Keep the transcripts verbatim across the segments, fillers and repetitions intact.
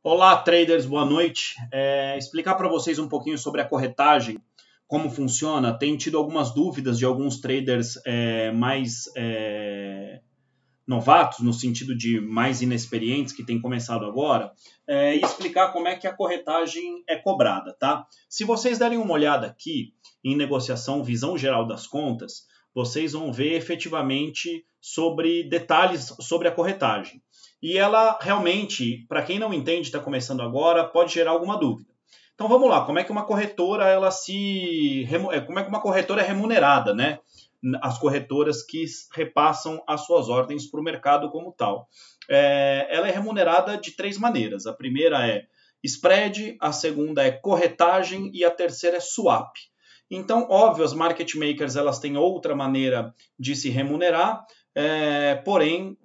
Olá, traders, boa noite. É, explicar para vocês um pouquinho sobre a corretagem, como funciona. Tenho tido algumas dúvidas de alguns traders é, mais é, novatos, no sentido de mais inexperientes, que têm começado agora, é, e explicar como é que a corretagem é cobrada, tá? Se vocês derem uma olhada aqui em negociação, visão geral das contas, vocês vão ver efetivamente sobre detalhes sobre a corretagem. E ela realmente, para quem não entende, está começando agora, pode gerar alguma dúvida. Então vamos lá, como é que uma corretora ela se como é que uma corretora é remunerada, né? As corretoras que repassam as suas ordens para o mercado como tal. É, ela é remunerada de três maneiras. A primeira é spread, a segunda é corretagem e a terceira é swap. Então, óbvio, as market makers elas têm outra maneira de se remunerar, é, porém,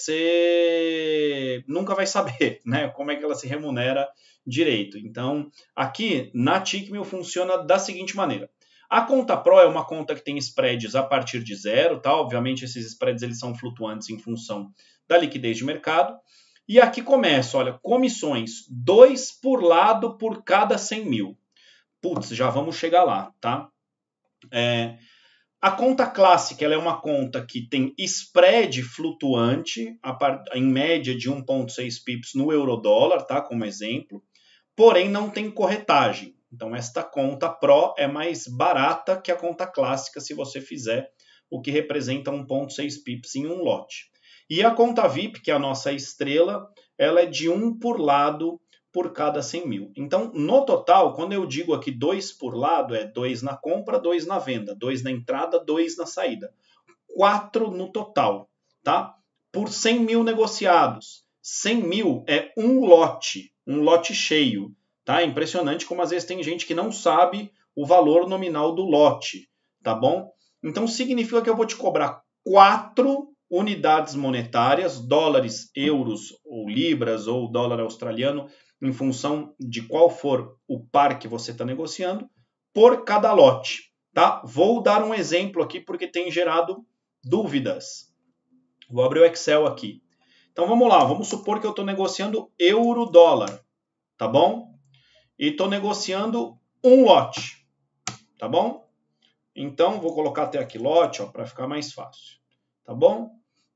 você nunca vai saber, né, como é que ela se remunera direito. Então, aqui na Tickmill funciona da seguinte maneira. A conta Pro é uma conta que tem spreads a partir de zero, tá? Obviamente, esses spreads eles são flutuantes em função da liquidez de mercado. E aqui começa, olha, comissões, dois por lado por cada cem mil. Putz, já vamos chegar lá, tá? É, a conta clássica ela é uma conta que tem spread flutuante, em média de um vírgula seis pips no euro-dólar, tá? Como exemplo. Porém, não tem corretagem. Então, esta conta Pro é mais barata que a conta clássica se você fizer o que representa um vírgula seis pips em um lote. E a conta V I P, que é a nossa estrela, ela é de um por lado por cada cem mil. Então, no total, quando eu digo aqui dois por lado, é dois na compra, dois na venda, dois na entrada, dois na saída. quatro no total, tá? Por cem mil negociados. cem mil é um lote, um lote cheio. Tá? É impressionante como às vezes tem gente que não sabe o valor nominal do lote, tá bom? Então significa que eu vou te cobrar quatro unidades monetárias, dólares, euros ou libras ou dólar australiano, em função de qual for o par que você está negociando, por cada lote, tá? Vou dar um exemplo aqui porque tem gerado dúvidas. Vou abrir o Excel aqui. Então vamos lá, vamos supor que eu estou negociando euro-dólar, tá bom? E estou negociando um lote, tá bom? Então, vou colocar até aqui lote, para ficar mais fácil, tá bom?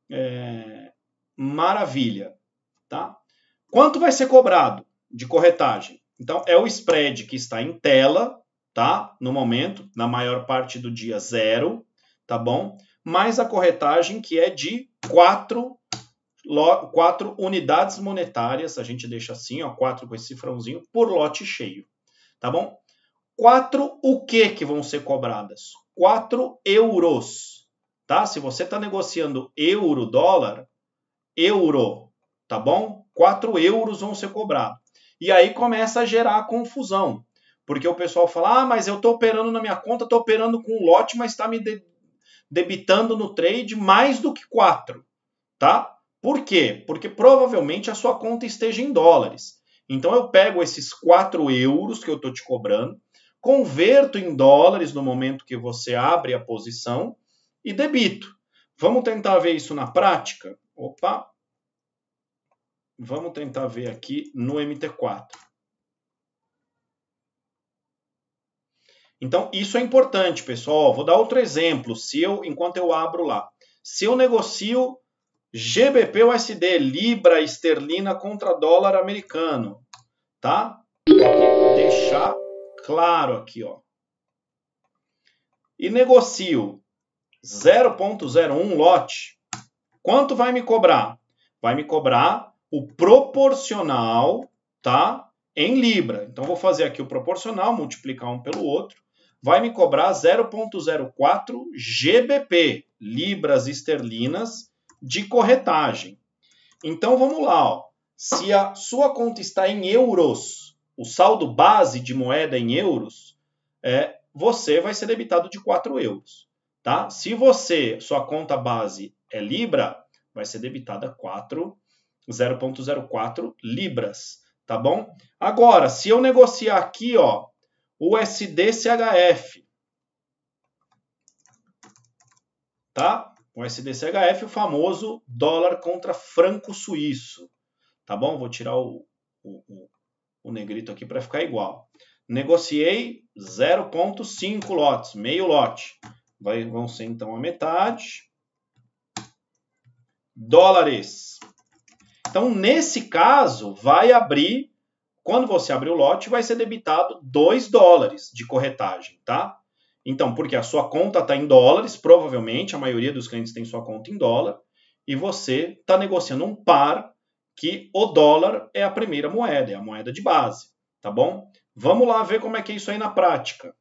É... Maravilha, tá? Quanto vai ser cobrado de corretagem? Então, é o spread que está em tela, tá? No momento, na maior parte do dia, zero, tá bom? Mais a corretagem que é de quatro quatro unidades monetárias, a gente deixa assim, ó, quatro com esse cifrãozinho, por lote cheio, tá bom? quatro o que que vão ser cobradas? quatro euros, tá? Se você está negociando euro-dólar, euro, tá bom? quatro euros vão ser cobrados. E aí começa a gerar confusão, porque o pessoal fala, ah, mas eu estou operando na minha conta, estou operando com um lote, mas está me debitando no trade mais do que quatro, tá? Por quê? Porque provavelmente a sua conta esteja em dólares. Então eu pego esses quatro euros que eu estou te cobrando, converto em dólares no momento que você abre a posição e debito. Vamos tentar ver isso na prática? Opa! Vamos tentar ver aqui no M T quatro. Então isso é importante, pessoal. Vou dar outro exemplo. Se eu, enquanto eu abro lá, se eu negocio G B P U S D, libra esterlina contra dólar americano, tá? Vou deixar claro aqui, ó. E negocio zero vírgula zero um lote. Quanto vai me cobrar? Vai me cobrar o proporcional, tá? Em libra. Então vou fazer aqui o proporcional, multiplicar um pelo outro. Vai me cobrar zero vírgula zero quatro G B P, libras esterlinas, de corretagem. Então vamos lá, ó. Se a sua conta está em euros, o saldo base de moeda em euros, é, você vai ser debitado de quatro euros. Tá? Se você, sua conta base é libra, vai ser debitada zero vírgula zero quatro libras. Tá bom? Agora, se eu negociar aqui, ó, U S D C H F, tá? O U S D C H F, o famoso dólar contra franco suíço, tá bom? Vou tirar o, o, o, o negrito aqui para ficar igual. Negociei zero vírgula cinco lotes, meio lote. Vai, vão ser então a metade. Dólares. Então, nesse caso, vai abrir, quando você abrir o lote, vai ser debitado dois dólares de corretagem, tá? Então, porque a sua conta está em dólares, provavelmente, a maioria dos clientes tem sua conta em dólar, e você está negociando um par que o dólar é a primeira moeda, é a moeda de base, tá bom? Vamos lá ver como é que é isso aí na prática,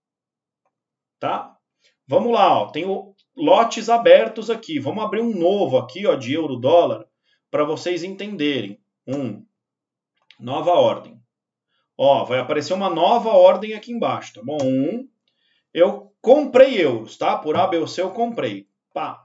tá? Vamos lá, ó, tenho lotes abertos aqui, vamos abrir um novo aqui, ó, de euro-dólar, para vocês entenderem. Um, nova ordem. Ó, vai aparecer uma nova ordem aqui embaixo, tá bom? Um, eu comprei euros, tá? Por A, B ou C eu comprei. Pá.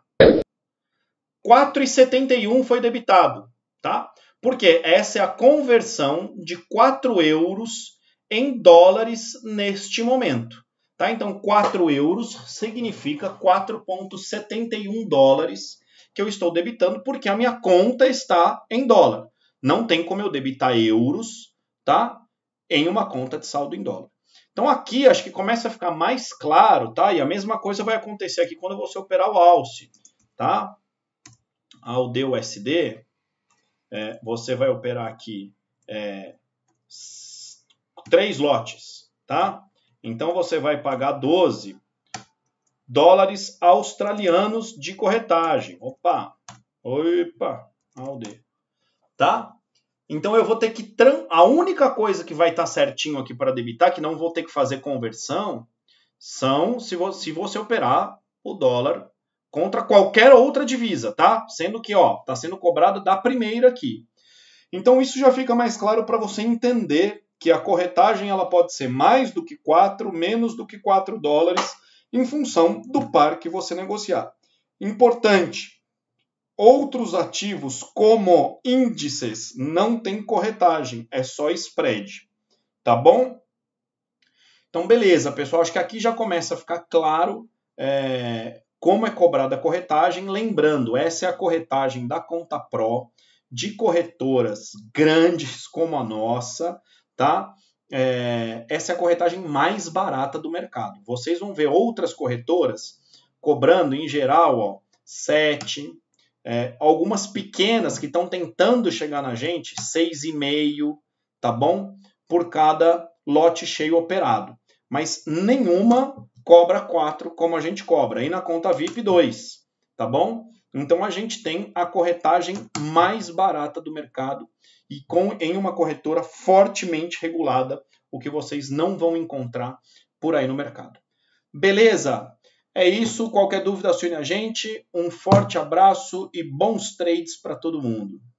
quatro reais e setenta e um foi debitado, tá? Porque essa é a conversão de quatro euros em dólares neste momento. Tá? Então, quatro euros significa quatro vírgula setenta e um dólares que eu estou debitando, porque a minha conta está em dólar. Não tem como eu debitar euros, tá? Em uma conta de saldo em dólar. Então, aqui acho que começa a ficar mais claro, tá? E a mesma coisa vai acontecer aqui quando você operar o alce, tá? A U D U S D, é, você vai operar aqui é, três lotes, tá? Então, você vai pagar doze dólares australianos de corretagem. Opa! Opa! A U D. Tá? Então, eu vou ter que... Tran... A única coisa que vai estar certinho aqui para debitar, que não vou ter que fazer conversão, são se você, se você operar o dólar contra qualquer outra divisa, tá? Sendo que, ó, tá sendo cobrado da primeira aqui. Então, isso já fica mais claro para você entender que a corretagem ela pode ser mais do que quatro, menos do que quatro dólares, em função do par que você negociar. Importante, outros ativos como índices não tem corretagem, é só spread, tá bom? Então, beleza, pessoal, acho que aqui já começa a ficar claro é, como é cobrada a corretagem. Lembrando, essa é a corretagem da Conta Pro, de corretoras grandes como a nossa, tá? É, essa é a corretagem mais barata do mercado. Vocês vão ver outras corretoras cobrando, em geral, ó, sete, é, algumas pequenas que estão tentando chegar na gente, seis vírgula cinco, tá bom? Por cada lote cheio operado. Mas nenhuma cobra quatro como a gente cobra. E na conta V I P dois, tá bom? Então, a gente tem a corretagem mais barata do mercado e com, em uma corretora fortemente regulada, o que vocês não vão encontrar por aí no mercado. Beleza? É isso. Qualquer dúvida, acione a gente. Um forte abraço e bons trades para todo mundo.